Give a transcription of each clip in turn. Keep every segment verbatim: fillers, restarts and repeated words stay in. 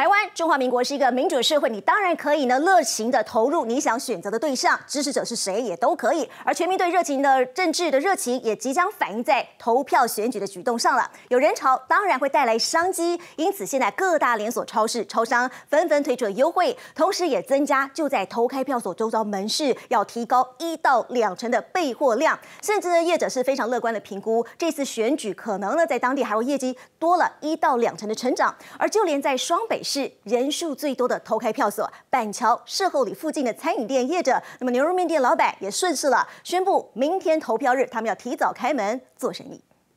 台湾中华民国是一个民主社会，你当然可以呢热情的投入你想选择的对象，支持者是谁也都可以。而全民对热情的政治的热情，也即将反映在投票选举的举动上了。有人潮，当然会带来商机，因此现在各大连锁超市、超商纷纷推出了优惠，同时也增加就在投开票所周遭门市要提高一到两成的备货量，甚至呢业者是非常乐观的评估，这次选举可能呢在当地还会业绩多了一到两成的成长。而就连在双北市人数最多的投开票所板桥社后里附近的餐饮店业者，那么牛肉面店老板也顺势了，宣布明天投票日他们要提早开门做生意。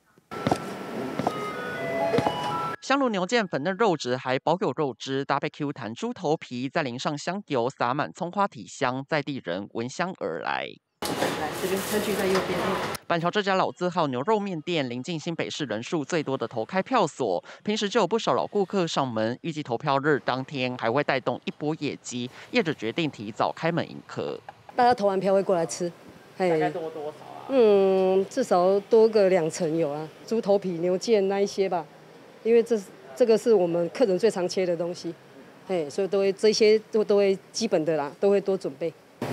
香炉牛腱粉嫩肉质还保有肉汁，搭配 Q 弹猪头皮，再淋上香油，撒满葱花体香，在地人闻香而来。 来这边车距在右边。 板桥这家老字号牛肉面店临近新北市人数最多的投开票所，平时就有不少老顾客上门，预计投票日当天还会带动一波业绩，业者决定提早开门迎客。 大家投完票会过来吃， 大概多多少啊？ 嗯，至少多个两成有啊，猪头皮、牛腱那一些吧，因为这这个是我们客人最常切的东西，嘿，所以都会这些都都会基本的啦，都会多准备。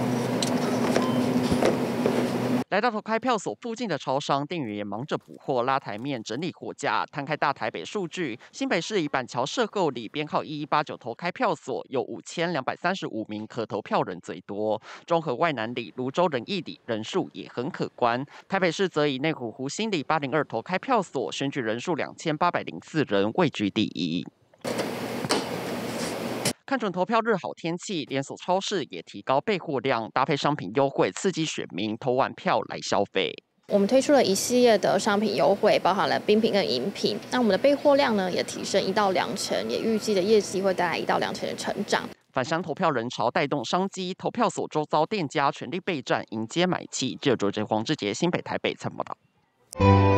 来到投开票所附近的超商，店员也忙着补货、拉台面、整理货架。摊开大台北数据，新北市以板桥社购里编号一一八九投开票所有五千两百三十五名可投票人最多，中和外南里、泸州仁义里人数也很可观。台北市则以内湖湖心里八零二投开票所选举人数两千八百零四人位居第一。看准投票日好天气，连锁超市也提高备货量，搭配商品优惠，刺激选民投完票来消费。 我们推出了一系列的商品优惠，包含了冰品跟饮品。那我们的备货量呢，也提升一到两成，也预计的业绩会带来一到两成的成长。 返乡投票人潮带动商机，投票所周遭店家全力备战，迎接买气。记者周哲黄志杰新北台北参报道。